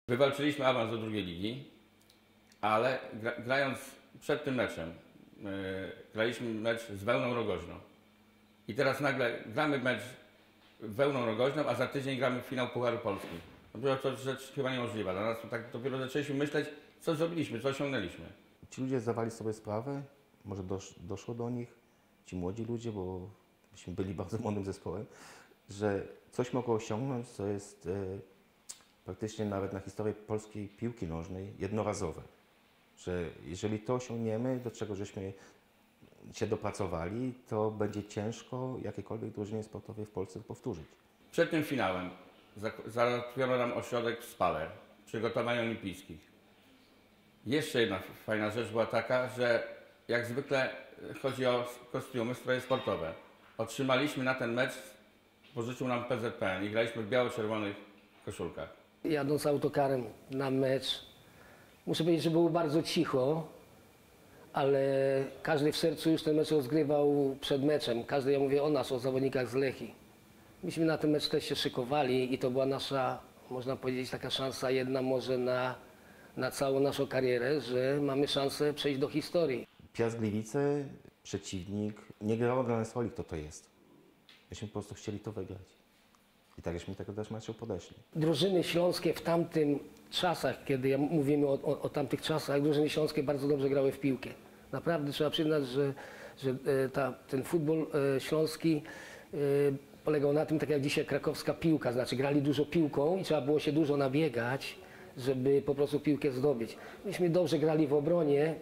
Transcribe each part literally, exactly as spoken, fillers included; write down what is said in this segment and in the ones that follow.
Wywalczyliśmy awans do drugiej ligi, ale gra, grając przed tym meczem, yy, graliśmy mecz z Wełną Rogoźną. I teraz nagle gramy mecz Wełną Rogoźną, a za tydzień gramy w finał Pucharu Polski. To była to rzecz chyba niemożliwa. Dla nas to tak dopiero zaczęliśmy myśleć, co zrobiliśmy, co osiągnęliśmy. Ci ludzie zdawali sobie sprawę, może dosz, doszło do nich, ci młodzi ludzie, bo myśmy byli bardzo młodym zespołem, że coś mogło osiągnąć, co jest e, praktycznie nawet na historię polskiej piłki nożnej jednorazowe. Że jeżeli to osiągniemy, do czego żeśmy się dopracowali, to będzie ciężko jakiejkolwiek drużynie sportowej w Polsce powtórzyć. Przed tym finałem załatwiono nam ośrodek w Spale, przygotowań olimpijskich. Jeszcze jedna fajna rzecz była taka, że jak zwykle chodzi o kostiumy, stroje sportowe. Otrzymaliśmy na ten mecz, pożyczył nam P Z P N i graliśmy w biało-czerwonych koszulkach. Jadąc autokarem na mecz, muszę powiedzieć, że było bardzo cicho, ale każdy w sercu już ten mecz rozgrywał przed meczem. Każdy, ja mówię o nas, o zawodnikach z Lechii. Myśmy na ten mecz też się szykowali i to była nasza, można powiedzieć, taka szansa jedna może na, na całą naszą karierę, że mamy szansę przejść do historii. Piast Gliwice, przeciwnik, nie grało dla nas roli, kto to jest. Myśmy po prostu chcieli to wygrać. I tak żeśmy tego też meczu podeszli. Drużyny śląskie w tamtym czasach, kiedy ja mówimy o, o, o tamtych czasach, drużyny śląskie bardzo dobrze grały w piłkę. Naprawdę trzeba przyznać, że, że ta, ten futbol śląski polegał na tym, tak jak dzisiaj krakowska piłka, znaczy grali dużo piłką i trzeba było się dużo nabiegać, żeby po prostu piłkę zdobyć. Myśmy dobrze grali w obronie,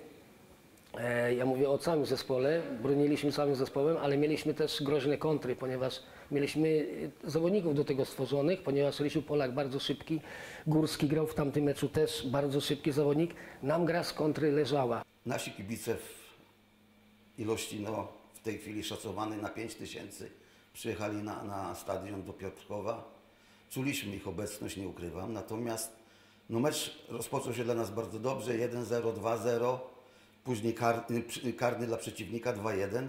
ja mówię o całym zespole, broniliśmy całym zespołem, ale mieliśmy też groźne kontry, ponieważ mieliśmy zawodników do tego stworzonych, ponieważ Rysiu Polak bardzo szybki, Górski grał w tamtym meczu też bardzo szybki zawodnik, nam gra z kontry leżała. Nasi kibice w ilości no, w tej chwili szacowanej na pięć tysięcy przyjechali na, na stadion do Piotrkowa. Czuliśmy ich obecność, nie ukrywam, natomiast no, mecz rozpoczął się dla nas bardzo dobrze, jeden zero, dwa zero. Później karny, karny dla przeciwnika dwa jeden.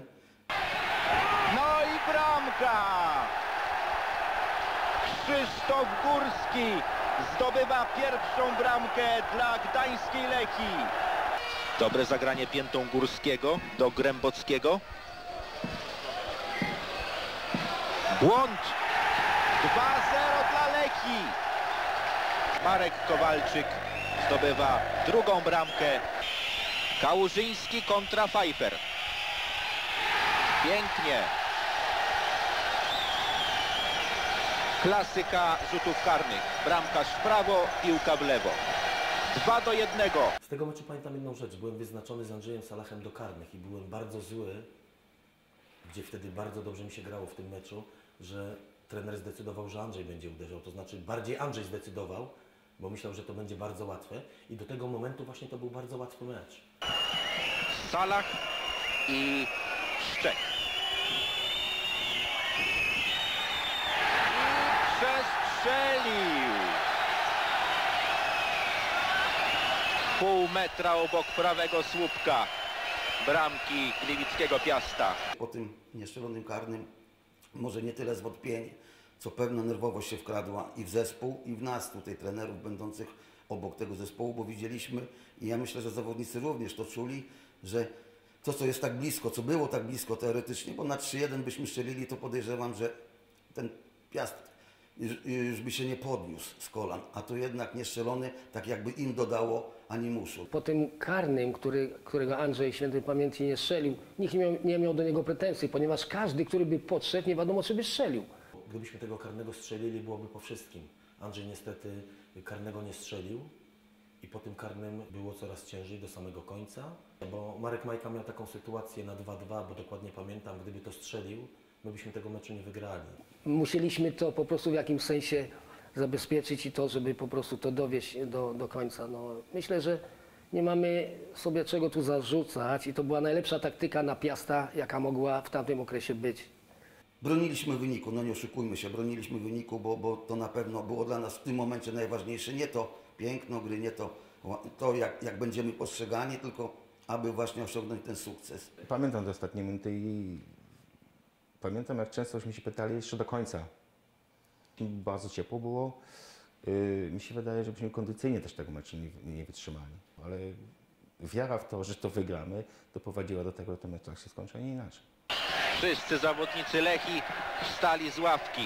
No i bramka! Krzysztof Górski zdobywa pierwszą bramkę dla gdańskiej Lechii. Dobre zagranie piętą Górskiego do Grębockiego. Błąd! dwa zero dla Lechii. Marek Kowalczyk zdobywa drugą bramkę. Kałużyński kontra Pfeiffer. Pięknie. Klasyka rzutów karnych. Bramkarz w prawo, piłka w lewo. dwa do jednego. Z tego meczu pamiętam jedną rzecz. Byłem wyznaczony z Andrzejem Salachem do karnych i byłem bardzo zły, gdzie wtedy bardzo dobrze mi się grało w tym meczu, że trener zdecydował, że Andrzej będzie uderzał. To znaczy bardziej Andrzej zdecydował, bo myślał, że to będzie bardzo łatwe i do tego momentu właśnie to był bardzo łatwy mecz. Salach i Szczech. I przestrzelił. Pół metra obok prawego słupka bramki gliwickiego Piasta. Po tym nieszczelonym karnym może nie tyle zwątpienie, co pewna nerwowość się wkradła i w zespół, i w nas tutaj trenerów będących obok tego zespołu, bo widzieliśmy i ja myślę, że zawodnicy również to czuli, że to, co jest tak blisko, co było tak blisko teoretycznie, bo na trzy jeden byśmy strzelili, to podejrzewam, że ten Piast już, już by się nie podniósł z kolan, a to jednak niestrzelony, tak jakby im dodało animuszu. Po tym karnym, który, którego Andrzej świętej pamięci nie strzelił, nikt nie miał, nie miał do niego pretensji, ponieważ każdy, który by podszedł, nie wiadomo, czy by strzelił. Gdybyśmy tego karnego strzelili, byłoby po wszystkim. Andrzej niestety karnego nie strzelił i po tym karnym było coraz ciężej do samego końca, bo Marek Majka miał taką sytuację na dwa dwa, bo dokładnie pamiętam, gdyby to strzelił, my byśmy tego meczu nie wygrali. Musieliśmy to po prostu w jakimś sensie zabezpieczyć i to, żeby po prostu to dowieść do, do końca. No, myślę, że nie mamy sobie czego tu zarzucać i to była najlepsza taktyka na Piasta, jaka mogła w tamtym okresie być. Broniliśmy wyniku, no nie oszukujmy się, broniliśmy wyniku, bo, bo to na pewno było dla nas w tym momencie najważniejsze. Nie to piękno gry, nie to, to jak, jak będziemy postrzegani, tylko aby właśnie osiągnąć ten sukces. Pamiętam te ostatnie minuty i pamiętam, jak częstośmy się pytali jeszcze do końca. Bardzo ciepło było Yy, mi się wydaje, że byśmy kondycyjnie też tego meczu nie, nie wytrzymali, ale wiara w to, że to wygramy, doprowadziła do tego, że ten mecz tak się skończy, a nie inaczej. Wszyscy zawodnicy Lechii wstali z ławki.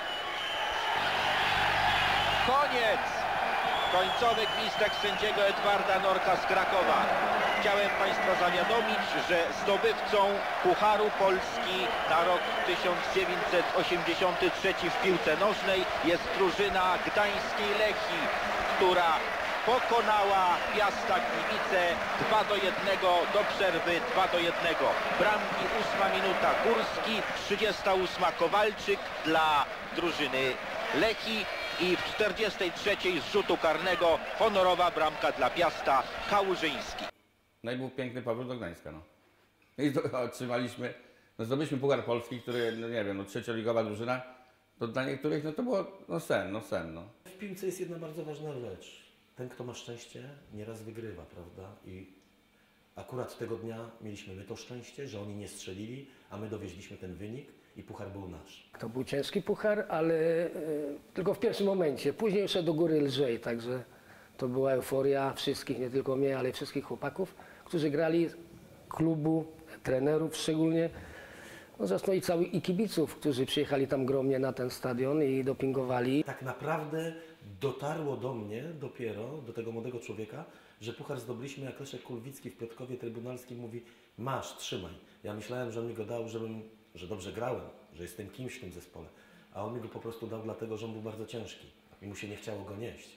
Koniec! Końcowy gwizdek sędziego Edwarda Norka z Krakowa. Chciałem Państwa zawiadomić, że zdobywcą Pucharu Polski na rok tysiąc dziewięćset osiemdziesiąty trzeci w piłce nożnej jest drużyna gdańskiej Lechii, która pokonała Piasta Gliwice dwa do jednego, do przerwy dwa do jednego. Bramki ósma minuta Górski, trzydziesta ósma Kowalczyk dla drużyny Lechii i w czterdziestej trzeciej z rzutu karnego honorowa bramka dla Piasta Kałużyński. No i był piękny powrót do Gdańska, no. I to otrzymaliśmy, no zdobyliśmy Puchar Polski, który, no nie wiem, no trzecioligowa drużyna, to dla niektórych, no to było, no sen, no sen, no. W piłce jest jedna bardzo ważna rzecz. Ten, kto ma szczęście, nieraz wygrywa, prawda? I akurat tego dnia mieliśmy my to szczęście, że oni nie strzelili, a my dowieźliśmy ten wynik i puchar był nasz. To był ciężki puchar, ale e, tylko w pierwszym momencie. Później jeszcze do góry lżej, także to była euforia wszystkich, nie tylko mnie, ale wszystkich chłopaków, którzy grali, klubu, trenerów szczególnie, no zresztą i całych i kibiców, którzy przyjechali tam gromnie na ten stadion i dopingowali. Tak naprawdę dotarło do mnie dopiero, do tego młodego człowieka, że puchar zdobyliśmy, jak Leszek Kulwicki w Piotrkowie Trybunalskim mówi: masz, trzymaj. Ja myślałem, że on mi go dał, żebym, że dobrze grałem, że jestem kimś w tym zespole, a on mi go po prostu dał dlatego, że on był bardzo ciężki i mu się nie chciało go nieść.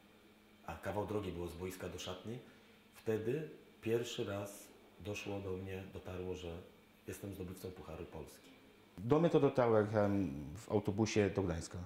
A kawał drogi było z boiska do szatni. Wtedy pierwszy raz doszło do mnie, dotarło, że jestem zdobywcą Pucharu Polski. Do mnie to dotarło, jak jechałem w autobusie do Gdańska.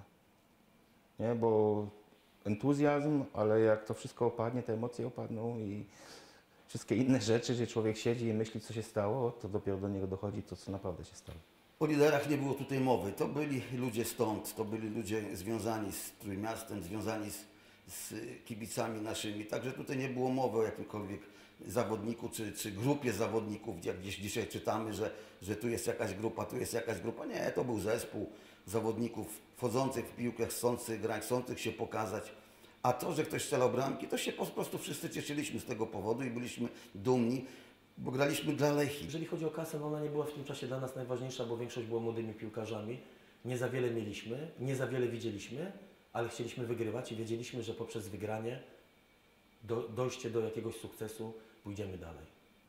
Nie, bo entuzjazm, ale jak to wszystko opadnie, te emocje opadną i wszystkie inne rzeczy, gdzie człowiek siedzi i myśli, co się stało, to dopiero do niego dochodzi to, co naprawdę się stało. O liderach nie było tutaj mowy. To byli ludzie stąd, to byli ludzie związani z Trójmiastem, związani z, z kibicami naszymi. Także tutaj nie było mowy o jakimkolwiek zawodniku czy, czy grupie zawodników, jak gdzieś dzisiaj czytamy, że, że tu jest jakaś grupa, tu jest jakaś grupa. Nie, to był zespół zawodników wchodzących w piłkę, chcących grać, chcących się pokazać. A to, że ktoś strzelał bramki, to się po prostu wszyscy cieszyliśmy z tego powodu i byliśmy dumni, bo graliśmy dla Lechii. Jeżeli chodzi o kasę, no ona nie była w tym czasie dla nas najważniejsza, bo większość była młodymi piłkarzami. Nie za wiele mieliśmy, nie za wiele widzieliśmy, ale chcieliśmy wygrywać i wiedzieliśmy, że poprzez wygranie, do, dojście do jakiegoś sukcesu, pójdziemy dalej.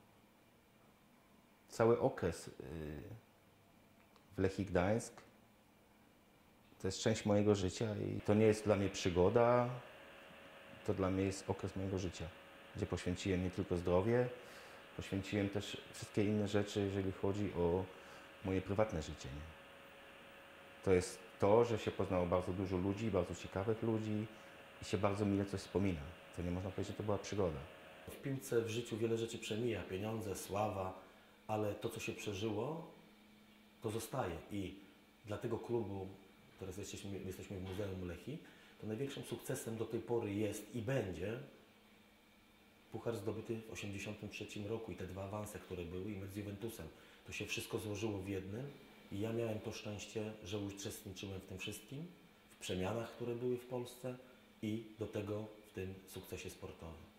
Cały okres yy, w Lechii Gdańsk to jest część mojego życia i to nie jest dla mnie przygoda, to dla mnie jest okres mojego życia, gdzie poświęciłem nie tylko zdrowie, poświęciłem też wszystkie inne rzeczy, jeżeli chodzi o moje prywatne życie. Nie? To jest to, że się poznało bardzo dużo ludzi, bardzo ciekawych ludzi i się bardzo mile coś wspomina. To nie można powiedzieć, że to była przygoda. W piłce, w życiu wiele rzeczy przemija, pieniądze, sława, ale to, co się przeżyło, to zostaje. I dla tego klubu, teraz jesteśmy, jesteśmy w Muzeum Lechii, to największym sukcesem do tej pory jest i będzie puchar zdobyty w osiemdziesiątym trzecim roku i te dwa awanse, które były, i mecz z Juventusem. To się wszystko złożyło w jednym i ja miałem to szczęście, że uczestniczyłem w tym wszystkim, w przemianach, które były w Polsce i do tego w tym sukcesie sportowym.